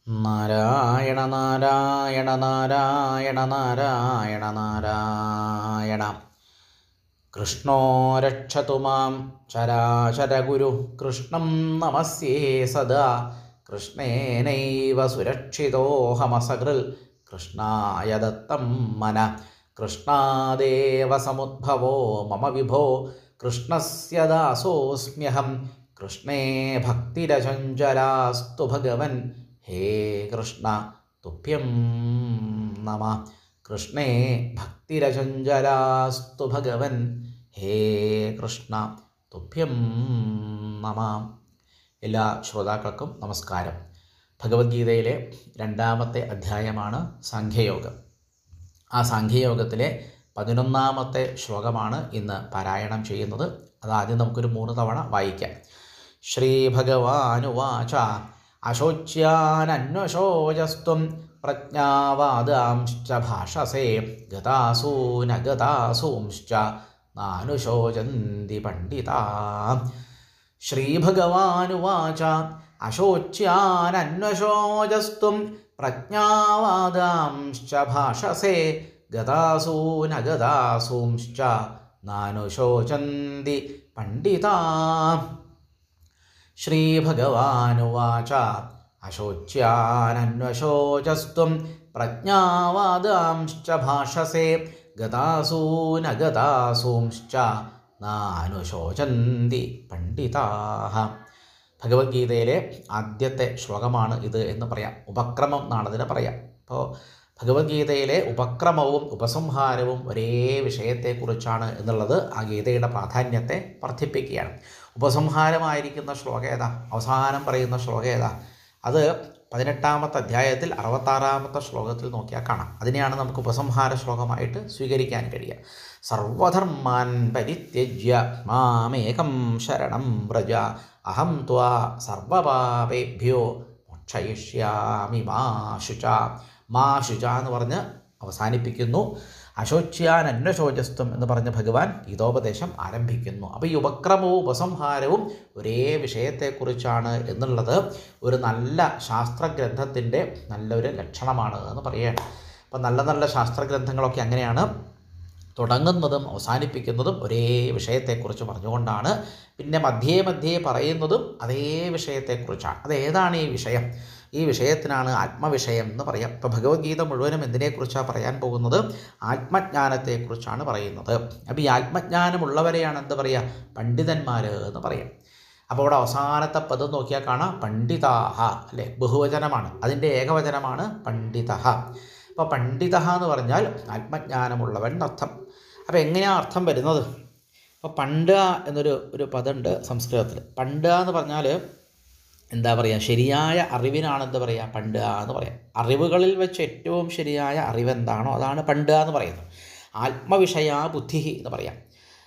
നാരായണ നാരായണ നാരായണ നാരായണ നാരായണ. കൃഷ്ണോ രക്ഷതു മാം ചരാചരഗുരു കൃഷ്ണം നമസ്യേ സദാ. കൃഷ്ണേനൈവ സുരക്ഷിതോഹമസകൃൽ കൃഷ്ണായ ദത്തം മന. കൃഷ്ണാദേവ സമുദ്ഭവോ മമ വിഭോ കൃഷ്ണസ്യ ദാസോസ്മ്യഹം. കൃഷ്ണേ ഭക്തിരചഞ്ചലാസ്തു ഭഗവൻ ഹേ കൃഷ്ണ തുഭ്യം നമഃ. കൃഷ്ണേ ഭക്തിരചഞ്ചലാസ്തു ഭഗവൻ ഹേ കൃഷ്ണ തുഭ്യം നമഃ. എല്ലാ ശ്രോതാക്കൾക്കും നമസ്കാരം. ഭഗവത്ഗീതയിലെ 2-ാമത്തെ അധ്യായമാണ് സാഖ്യയോഗം. ആ സാഖ്യയോഗത്തിലെ 11-ാമത്തെ ശ്ലോകമാണ് ഇന്ന് പാരായണം ചെയ്യുന്നത്. അതാദ്യം നമുക്കൊരു 3 തവണ വായിക്കാം. ശ്രീ ഭഗവാനുവാച അശോച്യാനന്വശോചസ്ത്വം പ്രജ്ഞാവാദാംശ്ച ഭാഷസേ ഗതാസൂനഗതാസൂംശ്ച നാനുശോചന്തി പണ്ഡിതാഃ. ശ്രീഭഗവാനുവാച അശോച്യാനന്വശോചസ്ത്വം പ്രജ്ഞാവാദാംശ്ച ഭാഷസേ ഗതാസൂനഗതാസൂംശ്ച നാനുശോചന്തി പണ്ഡിതാഃ. ശ്രീഭഗവാനുവാച അശോച്യാനന്വശോചസ്ത്വം പ്രജ്ഞാവാദാംശ്ച ഭാഷസേ ഗതാസൂനഗതാസൂംശ്ച നാനുശോചന്തി പണ്ഡിതാഃ. ഭഗവത്ഗീതയിലെ ആദ്യത്തെ ശ്ലോകമാണ് ഇത് എന്ന് പറയാം. ഉപക്രമം എന്നാണ് ഇതിനെ പറയാം. അപ്പോൾ ഭഗവത്ഗീതയിലെ ഉപക്രമവും ഉപസംഹാരവും ഒരേ വിഷയത്തെക്കുറിച്ചാണ് എന്നുള്ളത് ആ ഗീതയുടെ പ്രാധാന്യത്തെ വർദ്ധിപ്പിക്കുകയാണ്. ഉപസംഹാരമായിരിക്കുന്ന ശ്ലോകം ഏതാ? അവസാനം പറയുന്ന ശ്ലോകം ഏതാ? അത് 18-ാമത്തെ അധ്യായത്തിൽ 66-ാമത്തെ ശ്ലോകത്തിൽ നോക്കിയാൽ കാണാം. അതിനെയാണ് നമുക്ക് ഉപസംഹാര ശ്ലോകമായിട്ട് സ്വീകരിക്കാൻ കഴിയുക. സർവധർമാൻ പരിത്യജ്യ മാമേകം ശരണം വ്രജ അഹം ത്വാ സർവപാപേഭ്യോ മോക്ഷയിഷ്യാമി മാ ശുച. മാ ശുച എന്ന് പറഞ്ഞ് അവസാനിപ്പിക്കുന്നു. അശോച്യാനന്വശോചസ്ത്വം എന്ന് പറഞ്ഞ ഭഗവാൻ ഗീതോപദേശം ആരംഭിക്കുന്നു. അപ്പോൾ ഈ ഉപക്രമവും ഉപസംഹാരവും ഒരേ വിഷയത്തെക്കുറിച്ചാണ് എന്നുള്ളത് ഒരു നല്ല ശാസ്ത്രഗ്രന്ഥത്തിൻ്റെ നല്ലൊരു ലക്ഷണമാണ് എന്ന് പറയുകയാണ്. അപ്പോൾ നല്ല നല്ല ശാസ്ത്രഗ്രന്ഥങ്ങളൊക്കെ അങ്ങനെയാണ് തുടങ്ങുന്നതും അവസാനിപ്പിക്കുന്നതും ഒരേ വിഷയത്തെക്കുറിച്ച് പറഞ്ഞുകൊണ്ടാണ്. പിന്നെ മധ്യേ മധ്യേ പറയുന്നതും അതേ വിഷയത്തെക്കുറിച്ചാണ്. അതേതാണ് ഈ വിഷയം? ഈ വിഷയത്തിനാണ് ആത്മവിഷയം എന്ന് പറയാം. ഇപ്പോൾ ഭഗവത്ഗീത മുഴുവനും എന്തിനെക്കുറിച്ചാണ് പറയാൻ പോകുന്നത്? ആത്മജ്ഞാനത്തെക്കുറിച്ചാണ് പറയുന്നത്. അപ്പോൾ ഈ ആത്മജ്ഞാനമുള്ളവരെയാണ് എന്ത് പറയുക? പണ്ഡിതന്മാർ എന്ന് പറയാം. അപ്പോൾ അവിടെ അവസാനത്തെ പദം നോക്കിയാൽ കാണാം പണ്ഡിതാഹ, അല്ലേ? ബഹുവചനമാണ്. അതിൻ്റെ ഏകവചനമാണ് പണ്ഡിതഃ. അപ്പോൾ പണ്ഡിതഃ എന്ന് പറഞ്ഞാൽ ആത്മജ്ഞാനമുള്ളവൻ എന്നർത്ഥം. അപ്പോൾ എങ്ങനെയാണ് അർത്ഥം വരുന്നത്? അപ്പോൾ പണ്ഡ എന്നൊരു പദമുണ്ട് സംസ്കൃതത്തിൽ. പണ്ഡ എന്ന് പറഞ്ഞാൽ എന്താ പറയുക? ശരിയായ അറിവിനാണ് എന്താ പറയുക? പണ്ഡ എന്ന് പറയാം. അറിവുകളിൽ വെച്ച് ഏറ്റവും ശരിയായ അറിവെന്താണോ അതാണ് പണ്ഡ എന്ന് പറയുന്നത്. ആത്മവിഷയാ ബുദ്ധി എന്ന് പറയാം.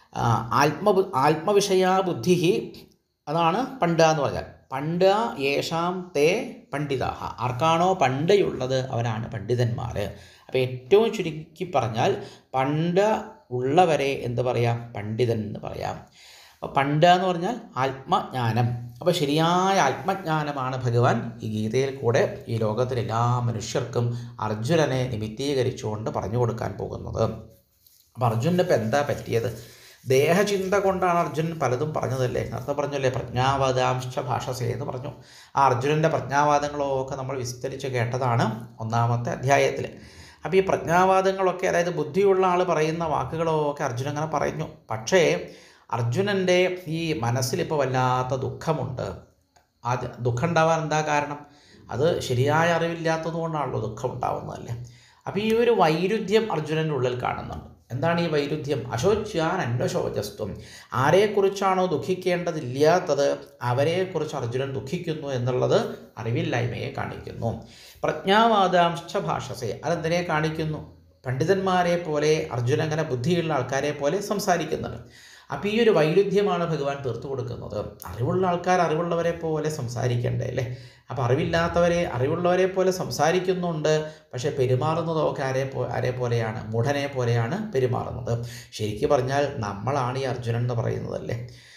ആത്മവിഷയാ ബുദ്ധി അതാണ് പണ്ഡ എന്ന് പറഞ്ഞാൽ. പണ്ഡ യേഷാം തേ പണ്ഡിതാഹ. ആർക്കാണോ പണ്ഡയുള്ളത് അവരാണ് പണ്ഡിതന്മാർ. അപ്പോൾ ഏറ്റവും ചുരുക്കി പറഞ്ഞാൽ പണ്ഡ ഉള്ളവരെ എന്ത് പറയാം? പണ്ഡിതൻ എന്ന് പറയാം. അപ്പോൾ പണ്ഡ എന്ന് പറഞ്ഞാൽ ആത്മജ്ഞാനം. അപ്പോൾ ശരിയായ ആത്മജ്ഞാനമാണ് ഭഗവാൻ ഈ ഗീതയിൽ കൂടെ ഈ ലോകത്തിലെ എല്ലാ മനുഷ്യർക്കും അർജുനനെ നിമിത്തീകരിച്ചുകൊണ്ട് പറഞ്ഞു കൊടുക്കാൻ പോകുന്നത്. അപ്പോൾ അർജുനന് ഇപ്പോൾ എന്താ പറ്റിയത്? ദേഹചിന്ത കൊണ്ടാണ് അർജുനൻ പലതും പറഞ്ഞതല്ലേ. നേരത്തെ പറഞ്ഞല്ലേ പ്രജ്ഞാവാദാംശ്ച ഭാഷസേ എന്ന് പറഞ്ഞു. ആ അർജുനൻ്റെ പ്രജ്ഞാവാദങ്ങളൊക്കെ നമ്മൾ വിസ്തരിച്ച് കേട്ടതാണ് 1-ാമത്തെ അധ്യായത്തിൽ. അപ്പോൾ ഈ പ്രജ്ഞാവാദങ്ങളൊക്കെ, അതായത് ബുദ്ധിയുള്ള ആൾ പറയുന്ന വാക്കുകളൊക്കെ അർജുനൻ അങ്ങനെ പറഞ്ഞു. പക്ഷേ അർജുനൻ്റെ ഈ മനസ്സിലിപ്പോൾ വല്ലാത്ത ദുഃഖമുണ്ട്. ആ ദുഃഖം ഉണ്ടാവാൻ എന്താ കാരണം? അത് ശരിയായ അറിവില്ലാത്തത് കൊണ്ടാണല്ലോ ദുഃഖം ഉണ്ടാവുന്നതല്ലേ. അപ്പോൾ ഈ ഒരു വൈരുദ്ധ്യം അർജുനൻ്റെ ഉള്ളിൽ കാണുന്നുണ്ട്. എന്താണ് ഈ വൈരുദ്ധ്യം? അശോച്യാൻ അന്വശോചസ്ത്വം. ആരെക്കുറിച്ചാണോ ദുഃഖിക്കേണ്ടതില്ലാത്തത് അവരെക്കുറിച്ച് അർജുനൻ ദുഃഖിക്കുന്നു എന്നുള്ളത് അറിവില്ലായ്മയെ കാണിക്കുന്നു. പ്രജ്ഞാവാദാംശ്ച ഭാഷസേ, അതെന്തിനെ കാണിക്കുന്നു? പണ്ഡിതന്മാരെ പോലെ അർജുനൻ അങ്ങനെ ബുദ്ധിയുള്ള ആൾക്കാരെ പോലെ സംസാരിക്കുന്നുണ്ട്. അപ്പോൾ ഈ ഒരു വൈരുദ്ധ്യമാണ് ഭഗവാൻ തീർത്തു കൊടുക്കുന്നത്. അറിവുള്ള ആൾക്കാർ അറിവുള്ളവരെ പോലെ സംസാരിക്കണ്ടേ, അല്ലേ? അപ്പോൾ അറിവുള്ളവരെ പോലെ സംസാരിക്കുന്നുണ്ട്, പക്ഷേ പെരുമാറുന്നതൊക്കെ ആരെ പോലെയാണ്? മൂഢനെ പോലെയാണ് പെരുമാറുന്നത്. ശരിക്കും പറഞ്ഞാൽ നമ്മളാണ് ഈ അർജുനൻ എന്ന് പറയുന്നതല്ലേ.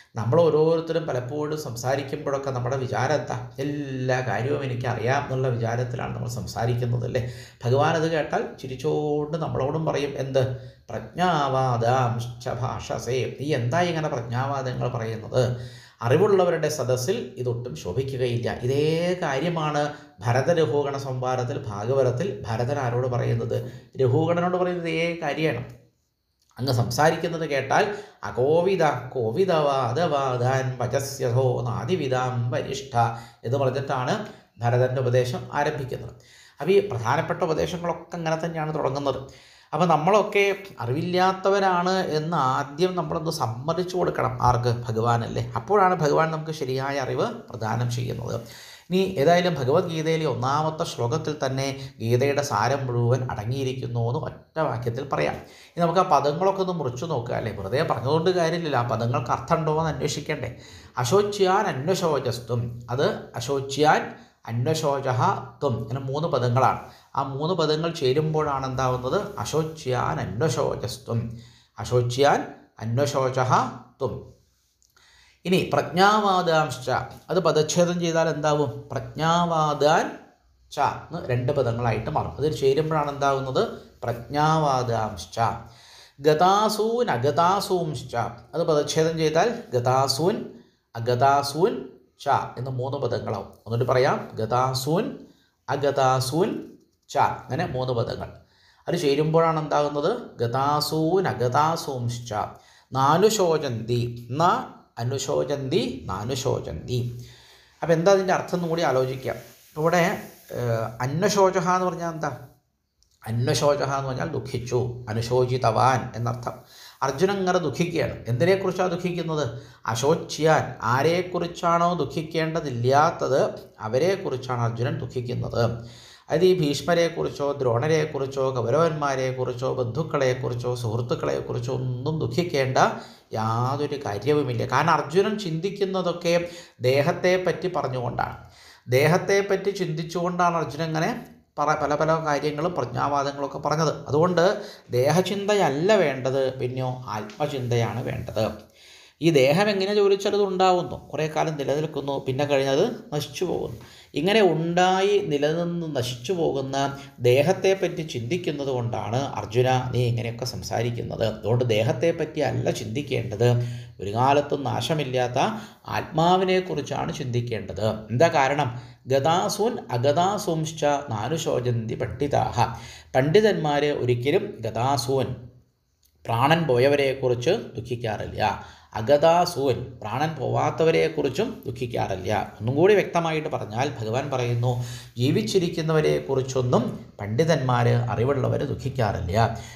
നമ്മൾ ഓരോരുത്തരും പലപ്പോഴും സംസാരിക്കുമ്പോഴൊക്കെ നമ്മുടെ വിചാരം എന്താ? എല്ലാ കാര്യവും എനിക്കറിയാം എന്നുള്ള വിചാരത്തിലാണ് നമ്മൾ സംസാരിക്കുന്നത് അല്ലേ. ഭഗവാൻ അത് കേട്ടാൽ ചിരിച്ചോണ്ട് നമ്മളോടും പറയും എന്ത്? പ്രജ്ഞാവാദാംശ്ച ഭാഷസേ. നീ എന്താ ഇങ്ങനെ പ്രജ്ഞാവാദങ്ങൾ പറയുന്നത്? അറിവുള്ളവരുടെ സദസ്സിൽ ഇതൊട്ടും ശോഭിക്കുകയില്ല. ഇതേ കാര്യമാണ് ഭരതരഘൂഗണ സംവാദത്തിൽ ഭാഗവതത്തിൽ ഭരതൻ ആരോട് പറയുന്നത്? രഘൂഗണനോട് പറയുന്നത് ഇതേ കാര്യമാണ്. അങ്ങ് സംസാരിക്കുന്നത് കേട്ടാൽ അകോവിത കോവിതവാദവാദാൻ വചസ്യഥോ നാദിവിതാം വരിഷ്ഠ എന്ന് പറഞ്ഞിട്ടാണ് ഭരതൻ്റെ ഉപദേശം ആരംഭിക്കുന്നത്. അപ്പോൾ ഈ പ്രധാനപ്പെട്ട ഉപദേശങ്ങളൊക്കെ അങ്ങനെ തന്നെയാണ് തുടങ്ങുന്നത്. അപ്പോൾ നമ്മളൊക്കെ അറിവില്ലാത്തവരാണ് എന്ന് ആദ്യം നമ്മളൊന്ന് സമ്മതിച്ചു കൊടുക്കണം. ആർക്ക്? ഭഗവാനല്ലേ. അപ്പോഴാണ് ഭഗവാൻ നമുക്ക് ശരിയായ അറിവ് പ്രദാനം ചെയ്യുന്നത്. ഇനി ഏതായാലും ഭഗവത്ഗീതയിലെ 1-ാമത്തെ ശ്ലോകത്തിൽ തന്നെ ഗീതയുടെ സാരം മുഴുവൻ അടങ്ങിയിരിക്കുന്നു എന്ന് ഒറ്റ വാക്യത്തിൽ പറയാം. ഇനി നമുക്ക് ആ പദങ്ങളൊക്കെ ഒന്ന് മുറിച്ചു നോക്കുക അല്ലേ. വെറുതെ പറഞ്ഞുകൊണ്ട് കാര്യമില്ല, ആ പദങ്ങൾക്ക് അർത്ഥമുണ്ടോ എന്ന് അന്വേഷിക്കണ്ടേ. അശോച്യാൻ അന്വശോചസ്ത്വം, അത് അശോച്യാൻ അന്വശോചഃ ത്വം, ഇങ്ങനെ 3 പദങ്ങളാണ്. ആ 3 പദങ്ങൾ ചേരുമ്പോഴാണ് എന്താവുന്നത്? അശോച്യാൻ അന്വശോചസ്ത്വം, അശോച്യാൻ അന്വശോചഃ ത്വം. ഇനി പ്രജ്ഞാവാദാംശ്ച, അത് പദച്ഛേദം ചെയ്താൽ എന്താവും? പ്രജ്ഞാവാദാൻ ച എന്ന് 2 പദങ്ങളായിട്ട് മാറും. അതിൽ ചേരുമ്പോഴാണ് എന്താവുന്നത്? പ്രജ്ഞാവാദാംശ്ച. ഗതാസൂൻ അഗതാസൂംശ്ച, അത് പദച്ഛേദം ചെയ്താൽ ഗതാസൂൻ അഗതാസൂൻ ച എന്ന് 3 പദങ്ങളാവും. ഒന്നുകൂടി പറയാം. ഗതാസൂൻ അഗതാസൂൻ ച, അങ്ങനെ 3 പദങ്ങൾ. അത് ചേരുമ്പോഴാണ് എന്താകുന്നത്? ഗതാസൂൻ അഗതാസൂംശ്ച നാനുശോചന്തി ന അനുശോചന്തി നാനുശോചന്തി. അപ്പോൾ എന്താ അതിൻ്റെ അർത്ഥം എന്ന് കൂടി ആലോചിക്കാം. ഇവിടെ അന്വശോചഃ എന്ന് പറഞ്ഞാൽ എന്താ? അന്വശോചഃ എന്ന് പറഞ്ഞാൽ ദുഃഖിച്ചു, അനുശോചിതവാൻ എന്നർത്ഥം. അർജുനൻ ഇങ്ങനെ ദുഃഖിക്കുകയാണ്. എന്തിനെക്കുറിച്ചാണ് ദുഃഖിക്കുന്നത്? അശോച്യാൻ, ആരെക്കുറിച്ചാണോ ദുഃഖിക്കേണ്ടതില്ലാത്തത് അവരെക്കുറിച്ചാണ് അർജുനൻ ദുഃഖിക്കുന്നത്. അത് ഈ ഭീഷ്മരെക്കുറിച്ചോ ദ്രോണരെക്കുറിച്ചോ കൗരവന്മാരെക്കുറിച്ചോ ബന്ധുക്കളെക്കുറിച്ചോ സുഹൃത്തുക്കളെക്കുറിച്ചോ ഒന്നും ദുഃഖിക്കേണ്ട യാതൊരു കാര്യവുമില്ല. കാരണം അർജുനൻ ചിന്തിക്കുന്നതൊക്കെ ദേഹത്തെ പറ്റി പറഞ്ഞുകൊണ്ടാണ്, ദേഹത്തെ പറ്റി ചിന്തിച്ചുകൊണ്ടാണ് അർജുനൻ ഇങ്ങനെ പല പല കാര്യങ്ങളും പ്രജ്ഞാവാദങ്ങളൊക്കെ പറഞ്ഞത്. അതുകൊണ്ട് ദേഹചിന്തയല്ല വേണ്ടത്, പിന്നെയോ ആത്മചിന്തയാണ് വേണ്ടത്. ഈ ദേഹം എങ്ങനെ ചോദിച്ചാൽ അത് ഉണ്ടാവുന്നു, കുറേ കാലം നിലനിൽക്കുന്നു, പിന്നെ കഴിഞ്ഞത് നശിച്ചു പോകുന്നു. ഇങ്ങനെ ഉണ്ടായി നിലനിന്ന് നശിച്ചു പോകുന്ന ദേഹത്തെപ്പറ്റി ചിന്തിക്കുന്നത് കൊണ്ടാണ് അർജുന നീ ഇങ്ങനെയൊക്കെ സംസാരിക്കുന്നത്. അതുകൊണ്ട് ദേഹത്തെപ്പറ്റി അല്ല ചിന്തിക്കേണ്ടത്, ഒരു കാലത്തും നാശമില്ലാത്ത ആത്മാവിനെക്കുറിച്ചാണ് ചിന്തിക്കേണ്ടത്. എന്താ കാരണം? ഗതാസൂൻ അഗതാസൂംശ്ച നാനുശോചന്തി പണ്ഡിതാഹ. പണ്ഡിതന്മാർ ഒരിക്കലും ഗതാസൂൻ പ്രാണൻ പോയവരെക്കുറിച്ച് ദുഃഖിക്കാറില്ല, അഗതാസൂൻ പ്രാണൻ പോവാത്തവരെക്കുറിച്ചും ദുഃഖിക്കാറില്ല. ഒന്നും കൂടി വ്യക്തമായിട്ട് പറഞ്ഞാൽ ഭഗവാൻ പറയുന്നു, ജീവിച്ചിരിക്കുന്നവരെക്കുറിച്ചൊന്നും പണ്ഡിതന്മാർ അറിവുള്ളവർ ദുഃഖിക്കാറില്ല.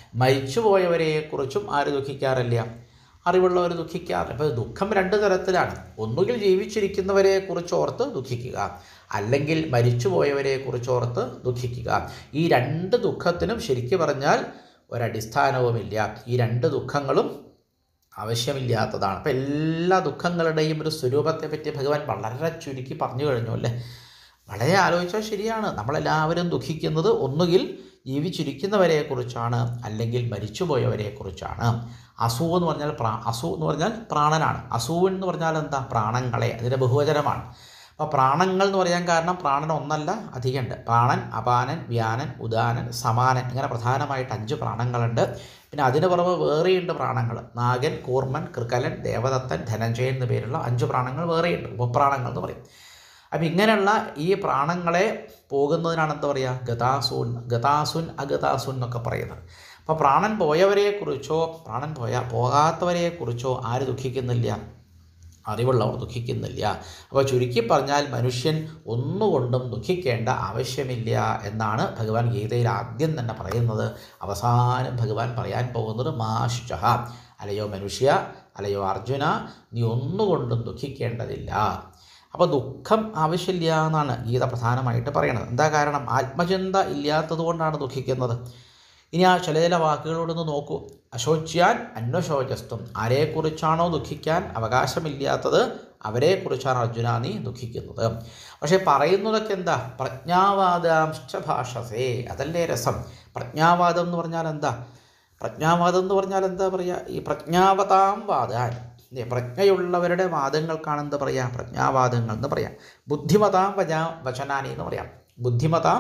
മരിച്ചുപോയവരെക്കുറിച്ചും ആര് ദുഃഖിക്കാറില്ല? അറിവുള്ളവർ ദുഃഖിക്കാറില്ല. അപ്പോൾ ദുഃഖം 2 തരത്തിലാണ്. ഒന്നുകിൽ ജീവിച്ചിരിക്കുന്നവരെക്കുറിച്ച് ഓർത്ത് ദുഃഖിക്കുക, അല്ലെങ്കിൽ മരിച്ചുപോയവരെക്കുറിച്ചോർത്ത് ദുഃഖിക്കുക. ഈ 2 ദുഃഖത്തിനും ശരിക്കും പറഞ്ഞാൽ ഒരടിസ്ഥാനവുമില്ല. ഈ 2 ദുഃഖങ്ങളും ആവശ്യമില്ലാത്തതാണ്. അപ്പോൾ എല്ലാ ദുഃഖങ്ങളുടെയും ഒരു സ്വരൂപത്തെ പറ്റി ഭഗവാൻ വളരെ ചുരുക്കി പറഞ്ഞു കഴിഞ്ഞു അല്ലേ. വളരെ ആലോചിച്ചാൽ ശരിയാണ്. നമ്മളെല്ലാവരും ദുഃഖിക്കുന്നത് ഒന്നുകിൽ ജീവിച്ചിരിക്കുന്നവരെക്കുറിച്ചാണ്, അല്ലെങ്കിൽ മരിച്ചുപോയവരെക്കുറിച്ചാണ്. അസു എന്ന് പറഞ്ഞാൽ പ്രാണനാണ്. അസൂൻ എന്ന് പറഞ്ഞാൽ എന്താ? പ്രാണങ്ങളെ, അതിൻ്റെ ബഹുവചനമാണ്. അപ്പോൾ പ്രാണങ്ങൾ എന്ന് പറയാൻ കാരണം പ്രാണൻ ഒന്നല്ല, അധികമുണ്ട്. പ്രാണൻ, അപാനൻ, വ്യാനൻ, ഉദാനൻ, സമാനൻ, ഇങ്ങനെ പ്രധാനമായിട്ട് 5 പ്രാണങ്ങളുണ്ട്. പിന്നെ അതിന് പുറമെ വേറെയുണ്ട് പ്രാണങ്ങൾ. നാഗൻ, കൂർമ്മൻ, കൃകലൻ, ദേവദത്തൻ, ധനഞ്ജയൻ എന്ന പേരുള്ള 5 പ്രാണങ്ങൾ വേറെയുണ്ട്, ഉപപ്രാണങ്ങൾ എന്ന് പറയും. അപ്പം ഇങ്ങനെയുള്ള ഈ പ്രാണങ്ങളെ പോകുന്നതിനാണ് എന്താ പറയുക? ഗതാസുൻ അഗതാസുൻ എന്നൊക്കെ പറയുന്നത്. അപ്പോൾ പ്രാണൻ പോയവരെക്കുറിച്ചോ പ്രാണൻ പോകാത്തവരെക്കുറിച്ചോ ആര് ദുഃഖിക്കുന്നില്ല? അറിവുള്ളവർ ദുഃഖിക്കുന്നില്ല. അപ്പോൾ ചുരുക്കി പറഞ്ഞാൽ മനുഷ്യൻ ഒന്നുകൊണ്ടും ദുഃഖിക്കേണ്ട ആവശ്യമില്ല എന്നാണ് ഭഗവാൻ ഗീതയിൽ ആദ്യം തന്നെ പറയുന്നത്. അവസാനം ഭഗവാൻ പറയാൻ പോകുന്നത് മാശുചഃ, അല്ലയോ മനുഷ്യ, അല്ലയോ അർജുന, നീ ഒന്നുകൊണ്ടും ദുഃഖിക്കേണ്ടതില്ല. അപ്പോൾ ദുഃഖം ആവശ്യമില്ല എന്നാണ് ഗീത പ്രധാനമായിട്ട് പറയണത്. എന്താ കാരണം? ആത്മചിന്ത ഇല്ലാത്തത് കൊണ്ടാണ് ദുഃഖിക്കുന്നത്. ഇനി ആ ചില വാക്കുകളോടൊന്ന് നോക്കൂ. അശോച്യാൻ അന്വശോചസ്ത്വം, ആരെക്കുറിച്ചാണോ ദുഃഖിക്കാൻ അവകാശമില്ലാത്തത് അവരെക്കുറിച്ചാണ് അർജുന നീ ദുഃഖിക്കുന്നത്. പക്ഷേ പറയുന്നതൊക്കെ എന്താ? പ്രജ്ഞാവാദാംശ്ച ഭാഷസേ, അതല്ലേ രസം. പ്രജ്ഞാവാദം എന്ന് പറഞ്ഞാൽ എന്താ? പ്രജ്ഞാവാദം എന്ന് പറഞ്ഞാൽ എന്താ പറയുക? ഈ പ്രജ്ഞാവതാം വാദാൻ, പ്രജ്ഞയുള്ളവരുടെ വാദങ്ങൾക്കാണ് എന്ത് പറയാം? പ്രജ്ഞാവാദങ്ങൾ എന്ന് പറയാം. ബുദ്ധിമതാം വചനാനി എന്ന് പറയാം. ബുദ്ധിമതാം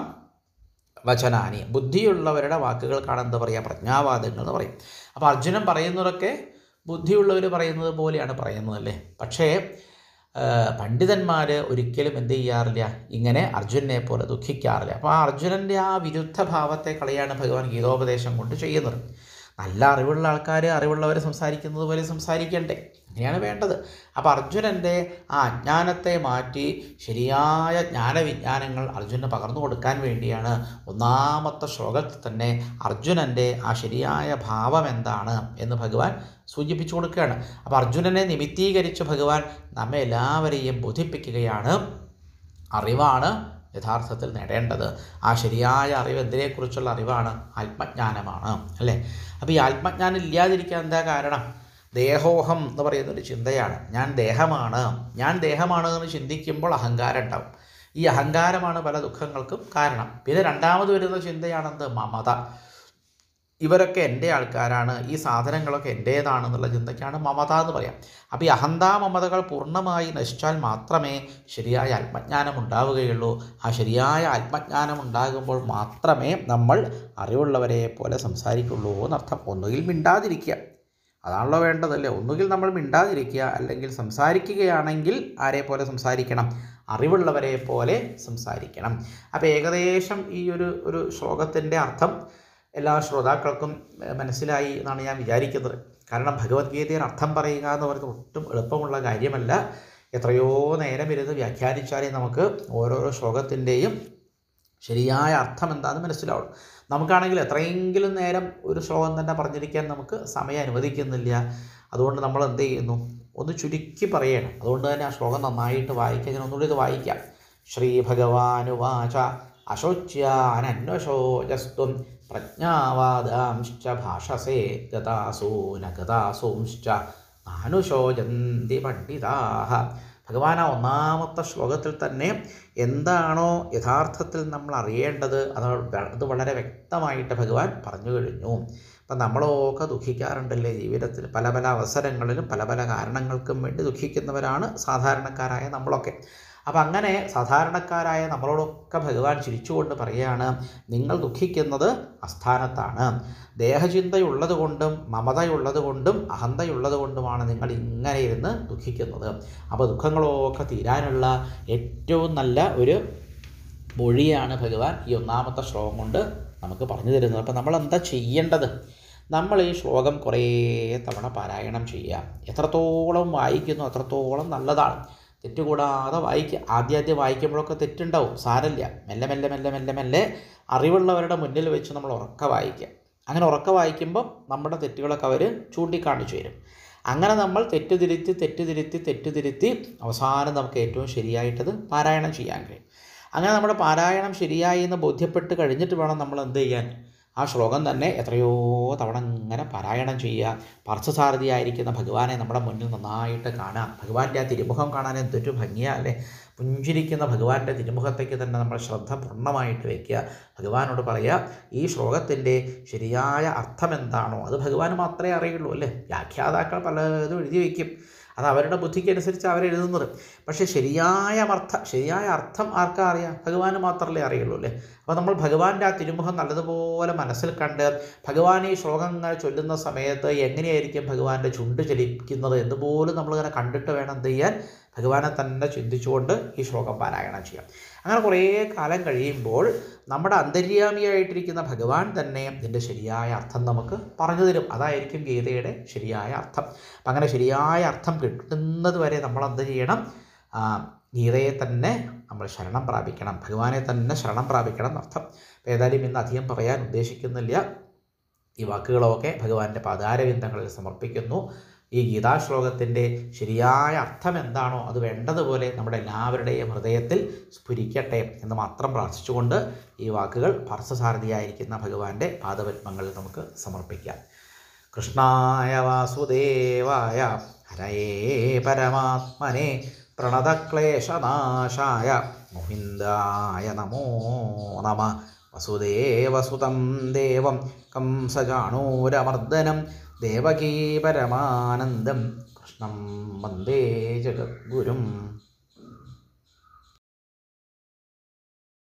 വചനാനി, ബുദ്ധിയുള്ളവരുടെ വാക്കുകൾക്കാണ് എന്ത് പറയുക? പ്രജ്ഞാവാദങ്ങൾ എന്ന് പറയും. അപ്പോൾ അർജുനൻ പറയുന്നതൊക്കെ ബുദ്ധിയുള്ളവർ പറയുന്നത് പോലെയാണ് പറയുന്നതല്ലേ. പക്ഷേ പണ്ഡിതന്മാർ ഒരിക്കലും എന്ത് ചെയ്യാറില്ല? ഇങ്ങനെ അർജുനനെ പോലെ ദുഃഖിക്കാറില്ല. അപ്പോൾ ആ അർജുനൻ്റെ ആ വിരുദ്ധ ഭാവത്തെ കളയാണ് ഭഗവാൻ ഗീതോപദേശം കൊണ്ട് ചെയ്യുന്നത്. നല്ല അറിവുള്ള ആൾക്കാർ അറിവുള്ളവർ സംസാരിക്കുന്നത് പോലെ സംസാരിക്കണ്ടേ? അങ്ങനെയാണ് വേണ്ടത്. അപ്പോൾ അർജുനൻ്റെ ആ അജ്ഞാനത്തെ മാറ്റി ശരിയായ ജ്ഞാനവിജ്ഞാനങ്ങൾ അർജുനന് പകർന്നു കൊടുക്കാൻ വേണ്ടിയാണ് ഒന്നാമത്തെ ശ്ലോകത്തിൽ തന്നെ അർജുനൻ്റെ ആ ശരിയായ ഭാവം എന്താണ് എന്ന് ഭഗവാൻ സൂചിപ്പിച്ചു കൊടുക്കുകയാണ്. അപ്പോൾ അർജുനനെ നിമിത്തീകരിച്ച് ഭഗവാൻ നമ്മെ എല്ലാവരെയും ബോധിപ്പിക്കുകയാണ്. അറിവാണ് യഥാർത്ഥത്തിൽ നേടേണ്ടത്. ആ ശരിയായ അറിവ് എന്തിനെക്കുറിച്ചുള്ള അറിവാണ്? ആത്മജ്ഞാനമാണ്, അല്ലേ? അപ്പോൾ ഈ ആത്മജ്ഞാനം ഇല്ലാതിരിക്കാൻ എന്താ കാരണം? ദേഹോഹം എന്ന് പറയുന്നൊരു ചിന്തയാണ്. ഞാൻ ദേഹമാണ് എന്ന് ചിന്തിക്കുമ്പോൾ അഹങ്കാരം ഉണ്ടാവും. ഈ അഹങ്കാരമാണ് പല ദുഃഖങ്ങൾക്കും കാരണം. പിന്നെ രണ്ടാമത് വരുന്ന ചിന്തയാണെന്ത്? മമത. ഇവരൊക്കെ എൻ്റെ ആൾക്കാരാണ്, ഈ സാധനങ്ങളൊക്കെ എൻ്റേതാണെന്നുള്ള ചിന്തയ്ക്കാണ് മമത എന്ന് പറയാം. അപ്പോൾ ഈ അഹന്താ മമതകൾ പൂർണ്ണമായി നശിച്ചാൽ മാത്രമേ ശരിയായ ആത്മജ്ഞാനം ഉണ്ടാവുകയുള്ളൂ. ആ ശരിയായ ആത്മജ്ഞാനം ഉണ്ടാകുമ്പോൾ മാത്രമേ നമ്മൾ അറിവുള്ളവരെ പോലെ സംസാരിക്കുള്ളൂ എന്നർത്ഥം. ഒന്നുകിൽ മിണ്ടാതിരിക്കുക, അതാണല്ലോ വേണ്ടതല്ലേ. ഒന്നുകിൽ നമ്മൾ മിണ്ടാതിരിക്കുക, അല്ലെങ്കിൽ സംസാരിക്കുകയാണെങ്കിൽ ആരെ പോലെ സംസാരിക്കണം? അറിവുള്ളവരെ പോലെ സംസാരിക്കണം. അപ്പോൾ ഏകദേശം ഈ ഒരു ശ്ലോകത്തിൻ്റെ അർത്ഥം എല്ലാ ശ്രോതാക്കൾക്കും മനസ്സിലായി എന്നാണ് ഞാൻ വിചാരിക്കുന്നത്. കാരണം ഭഗവത്ഗീതയുടെ അർത്ഥം പറയുക എന്ന് പറയുന്നത് ഒട്ടും എളുപ്പമുള്ള കാര്യമല്ല. എത്രയോ നേരം ഇരുന്ന് വ്യാഖ്യാനിച്ചാലേ നമുക്ക് ഓരോരോ ശ്ലോകത്തിൻ്റെയും ശരിയായ അർത്ഥം എന്താണെന്ന് മനസ്സിലാവും. നമുക്കാണെങ്കിൽ എത്രയെങ്കിലും നേരം ഒരു ശ്ലോകം തന്നെ പറഞ്ഞിരിക്കാൻ നമുക്ക് സമയം അനുവദിക്കുന്നില്ല. അതുകൊണ്ട് നമ്മൾ എന്ത് ചെയ്യുന്നു? ഒന്ന് ചുരുക്കി പറയണം. അതുകൊണ്ട് തന്നെ ആ ശ്ലോകം നന്നായിട്ട് വായിക്കാം. ഞാൻ ഒന്നുകൂടി ഇത് വായിക്കാം. ശ്രീ ഭഗവാനുവാച അശോച്യാനന്വശോചസ്ത്വം പ്രജ്ഞാവാദാംശ്ച ഭാഷസേ ഗതാസൂനഗതാസൂംശ്ച നാനുശോചന്തി പണ്ഡിതാഃ. ഭഗവാൻ ആ ഒന്നാമത്തെ ശ്ലോകത്തിൽ തന്നെ എന്താണോ യഥാർത്ഥത്തിൽ നമ്മൾ അറിയേണ്ടത് അത് വളരെ വ്യക്തമായിട്ട് ഭഗവാൻ പറഞ്ഞു കഴിഞ്ഞു. അപ്പം നമ്മളൊക്കെ ദുഃഖിക്കാറുണ്ടല്ലേ ജീവിതത്തിൽ? പല പല അവസരങ്ങളിലും പല പല കാരണങ്ങൾക്കും വേണ്ടി ദുഃഖിക്കുന്നവരാണ് സാധാരണക്കാരായ നമ്മളൊക്കെ. അപ്പം അങ്ങനെ സാധാരണക്കാരായ നമ്മളോടൊക്കെ ഭഗവാൻ ചിരിച്ചുകൊണ്ട് പറയുകയാണ്, നിങ്ങൾ ദുഃഖിക്കുന്നത് അസ്ഥാനത്താണ്. ദേഹചിന്തയുള്ളത് കൊണ്ടും മമതയുള്ളത് കൊണ്ടും അഹന്തയുള്ളത് കൊണ്ടുമാണ് നിങ്ങൾ ഇങ്ങനെ ഇരുന്ന് ദുഃഖിക്കുന്നത്. അപ്പോൾ ദുഃഖങ്ങളൊക്കെ തീരാനുള്ള ഏറ്റവും നല്ല ഒരു മൊഴിയാണ് ഭഗവാൻ ഈ ഒന്നാമത്തെ ശ്ലോകം കൊണ്ട് നമുക്ക് പറഞ്ഞു തരുന്നത്. അപ്പം നമ്മൾ എന്താ ചെയ്യേണ്ടത്? നമ്മൾ ഈ ശ്ലോകം കുറേ തവണ പാരായണം ചെയ്യുക. എത്രത്തോളം വായിക്കുന്നു അത്രത്തോളം നല്ലതാണ്. തെറ്റുകൂടാതെ വായിക്കുക. ആദ്യം വായിക്കുമ്പോഴൊക്കെ തെറ്റുണ്ടാവും, സാരമില്ല. മെല്ലെ മെല്ലെ മെല്ലെ മെല്ലെ മെല്ലെ അറിവുള്ളവരുടെ മുന്നിൽ വെച്ച് നമ്മൾ ഉറക്കെ വായിക്കുക. അങ്ങനെ ഉറക്കെ വായിക്കുമ്പം നമ്മുടെ തെറ്റുകളൊക്കെ അവർ ചൂണ്ടിക്കാണിച്ചു തരും. അങ്ങനെ നമ്മൾ തെറ്റുതിരുത്തി അവസാനം നമുക്ക് ഏറ്റവും ശരിയായിട്ടത് പാരായണം ചെയ്യാൻ കഴിയും. അങ്ങനെ നമ്മുടെ പാരായണം ശരിയായി എന്ന് ബോധ്യപ്പെട്ട് കഴിഞ്ഞിട്ട് വേണം നമ്മൾ എന്ത് ചെയ്യാൻ? ആ ശ്ലോകം തന്നെ എത്രയോ തവണ ഇങ്ങനെ പാരായണം ചെയ്യുക. പാർത്ഥസാരഥിയായിരിക്കുന്ന ഭഗവാനെ നമ്മുടെ മുന്നിൽ നന്നായിട്ട് കാണാം. ഭഗവാന്റെ ആ തിരുമുഖം കാണാൻ എന്തൊരു ഭംഗിയാണ് അല്ലേ. പുഞ്ചിരിക്കുന്ന ഭഗവാന്റെ തിരുമുഖത്തേക്ക് തന്നെ നമ്മൾ ശ്രദ്ധ പൂർണ്ണമായിട്ട് വയ്ക്കുക. ഭഗവാനോട് പറയുക, ഈ ശ്ലോകത്തിൻ്റെ ശരിയായ അർത്ഥം എന്താണോ അത് ഭഗവാന് മാത്രമേ അറിയുള്ളൂ അല്ലേ. വ്യാഖ്യാതാക്കൾ പലതും എഴുതി വയ്ക്കും, അത് അവരുടെ ബുദ്ധിക്കനുസരിച്ച് അവരെഴുതുന്നത്. പക്ഷേ ശരിയായ അർത്ഥം ആർക്കാ അറിയാം? ഭഗവാന് മാത്രമല്ലേ അറിയുള്ളൂ അല്ലേ. അപ്പോൾ നമ്മൾ ഭഗവാന്റെ ആ തിരുമുഖം നല്ലതുപോലെ മനസ്സിൽ കണ്ട് ഭഗവാൻ ഈ ശ്ലോകങ്ങൾ ചൊല്ലുന്ന സമയത്ത് എങ്ങനെയായിരിക്കും ഭഗവാന്റെ ചുണ്ട് ചലിക്കുന്നത് എന്നുപോലും നമ്മളിങ്ങനെ കണ്ടിട്ട് വേണം എന്ത് ചെയ്യാൻ? ഭഗവാനെ തന്നെ ചിന്തിച്ചുകൊണ്ട് ഈ ശ്ലോകം പാരായണം ചെയ്യാം. അങ്ങനെ കുറേ കാലം കഴിയുമ്പോൾ നമ്മുടെ അന്തര്യാമിയായിട്ടിരിക്കുന്ന ഭഗവാൻ തന്നെ ഇതിൻ്റെ ശരിയായ അർത്ഥം നമുക്ക് പറഞ്ഞു തരും. അതായിരിക്കും ഗീതയുടെ ശരിയായ അർത്ഥം. അപ്പം അങ്ങനെ ശരിയായ അർത്ഥം കിട്ടുന്നത് വരെ നമ്മൾ എന്ത് ചെയ്യണം? ഗീതയെ തന്നെ നമ്മൾ ശരണം പ്രാപിക്കണം, ഭഗവാനെ തന്നെ ശരണം പ്രാപിക്കണം എന്നർത്ഥം. അപ്പോൾ ഏതായാലും ഇന്ന് അധികം പറയാൻ ഉദ്ദേശിക്കുന്നില്ല. ഈ വാക്കുകളൊക്കെ ഭഗവാന്റെ പാദാരവിന്ദങ്ങളിൽ സമർപ്പിക്കുന്നു. ഈ ഗീതാശ്ലോകത്തിൻ്റെ ശരിയായ അർത്ഥം എന്താണോ അത് വേണ്ടതുപോലെ നമ്മുടെ എല്ലാവരുടെയും ഹൃദയത്തിൽ സ്ഫുരിക്കട്ടെ എന്ന് മാത്രം പ്രാർത്ഥിച്ചുകൊണ്ട് ഈ വാക്കുകൾ പാർത്ഥസാരഥിയായിരിക്കുന്ന ഭഗവാന്റെ പാദപത്മങ്ങളിൽ നമുക്ക് സമർപ്പിക്കാം. കൃഷ്ണായ വാസുദേവായ ഹരയേ പരമാത്മനെ പ്രണതക്ലേശനാശായ ഗോവിന്ദായ നമോ നമഃ. വസുദേവസുതം ദേവം കംസചാണൂരമർദ്ദനം ദേവകീ പരമാനന്ദം കൃഷ്ണം വന്ദേ ജഗദ്ഗുരും.